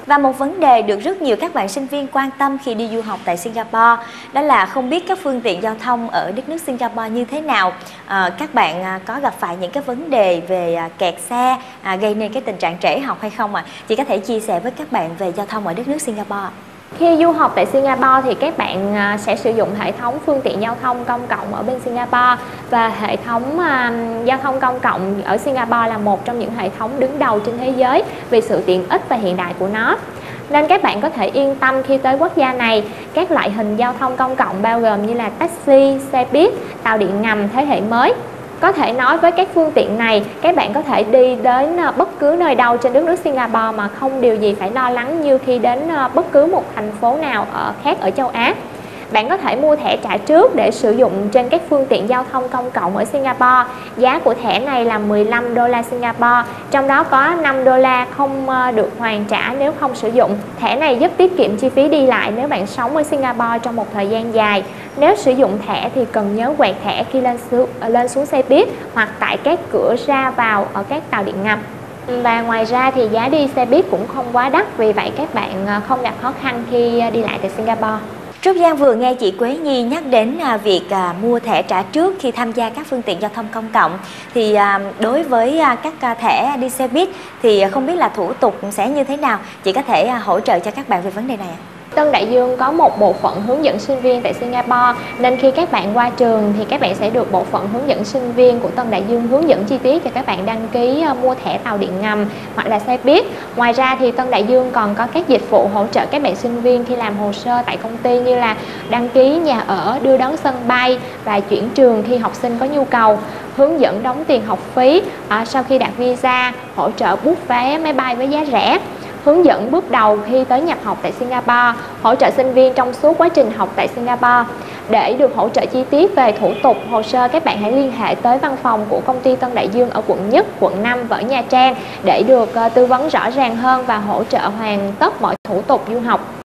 Và một vấn đề được rất nhiều các bạn sinh viên quan tâm khi đi du học tại Singapore đó là không biết các phương tiện giao thông ở đất nước Singapore như thế nào. Các bạn có gặp phải những cái vấn đề về kẹt xe gây nên cái tình trạng trễ học hay không ạ? Chị có thể chia sẻ với các bạn về giao thông ở đất nước Singapore. Khi du học tại Singapore thì các bạn sẽ sử dụng hệ thống phương tiện giao thông công cộng ở bên Singapore, và hệ thống giao thông công cộng ở Singapore là một trong những hệ thống đứng đầu trên thế giới vì sự tiện ích và hiện đại của nó. Nên các bạn có thể yên tâm khi tới quốc gia này. Các loại hình giao thông công cộng bao gồm như là taxi, xe buýt, tàu điện ngầm thế hệ mới. Có thể nói với các phương tiện này, các bạn có thể đi đến bất cứ nơi đâu trên đất nước Singapore mà không điều gì phải lo lắng như khi đến bất cứ một thành phố nào khác ở châu Á. Bạn có thể mua thẻ trả trước để sử dụng trên các phương tiện giao thông công cộng ở Singapore. Giá của thẻ này là 15 đô la Singapore, trong đó có 5 đô la không được hoàn trả nếu không sử dụng. Thẻ này giúp tiết kiệm chi phí đi lại nếu bạn sống ở Singapore trong một thời gian dài. Nếu sử dụng thẻ thì cần nhớ quẹt thẻ khi lên xuống xe buýt hoặc tại các cửa ra vào ở các tàu điện ngầm. Và ngoài ra thì giá đi xe buýt cũng không quá đắt, vì vậy các bạn không gặp khó khăn khi đi lại tại Singapore. Trúc Giang vừa nghe chị Quế Nhi nhắc đến việc mua thẻ trả trước khi tham gia các phương tiện giao thông công cộng. Thì đối với các thẻ đi xe buýt thì không biết là thủ tục sẽ như thế nào? Chị có thể hỗ trợ cho các bạn về vấn đề này ạ? Tân Đại Dương có một bộ phận hướng dẫn sinh viên tại Singapore, nên khi các bạn qua trường thì các bạn sẽ được bộ phận hướng dẫn sinh viên của Tân Đại Dương hướng dẫn chi tiết cho các bạn đăng ký mua thẻ tàu điện ngầm hoặc là xe buýt. Ngoài ra thì Tân Đại Dương còn có các dịch vụ hỗ trợ các bạn sinh viên khi làm hồ sơ tại công ty, như là đăng ký nhà ở, đưa đón sân bay và chuyển trường khi học sinh có nhu cầu, hướng dẫn đóng tiền học phí sau khi đạt visa, hỗ trợ book vé máy bay với giá rẻ, hướng dẫn bước đầu khi tới nhập học tại Singapore, hỗ trợ sinh viên trong suốt quá trình học tại Singapore. Để được hỗ trợ chi tiết về thủ tục hồ sơ, các bạn hãy liên hệ tới văn phòng của công ty Tân Đại Dương ở quận Nhất, quận 5 và ở Nha Trang để được tư vấn rõ ràng hơn và hỗ trợ hoàn tất mọi thủ tục du học.